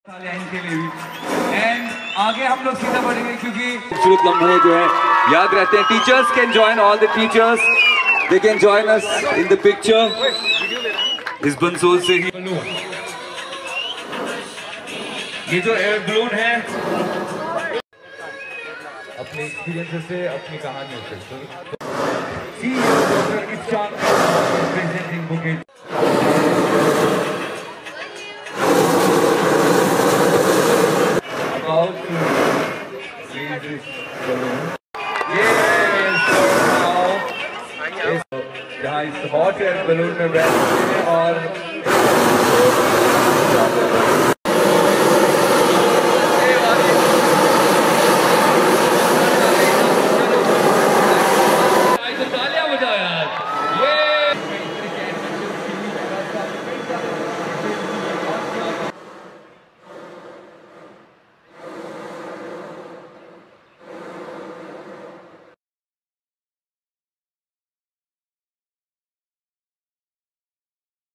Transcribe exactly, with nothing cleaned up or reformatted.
इनके लिए भी। एंड आगे हम लोग सीधा बढ़ेंगे क्योंकि खूबसूरत लम्हे जो है याद रहते हैं। Teachers can join, all the teachers they can join us in the picture. इस बंसोल से ही बलून, ये जो एयर बलून है अपने एक्सपीरियंस से, अपनी कहानियों से presenting bouquet about to release this balloon. Yes, so now जहाँ इस हॉट एयर बलून में बैठ